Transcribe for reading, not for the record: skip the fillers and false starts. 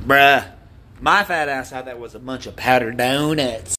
Bruh. My fat ass thought that was a bunch of powdered donuts.